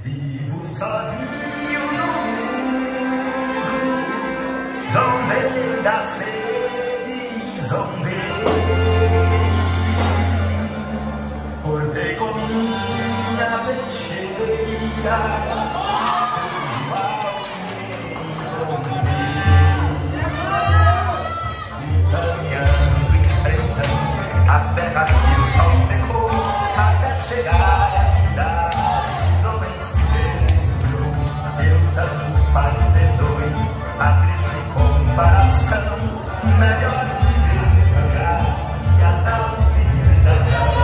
Vivo sozinho no mundo, zombei da sede, zombei por ter com minha peixeira. As terras que o sol secou até chegar à cidade, homens que veio, Deus Santo Pai perdoe a triste comparação, melhor viver no gás que a tal civilização.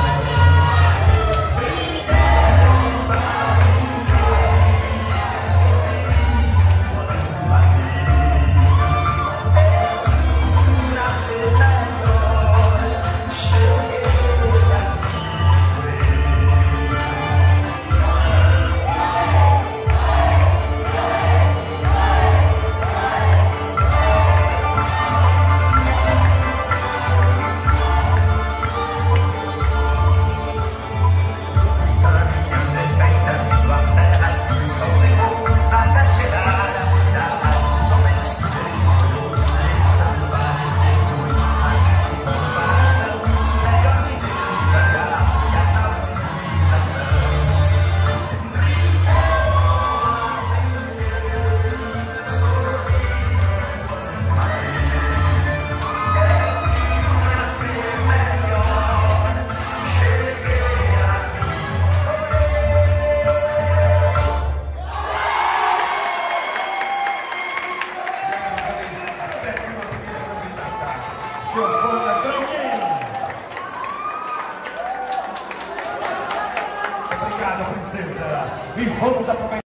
Obrigado, princesa. E vamos aproveitar.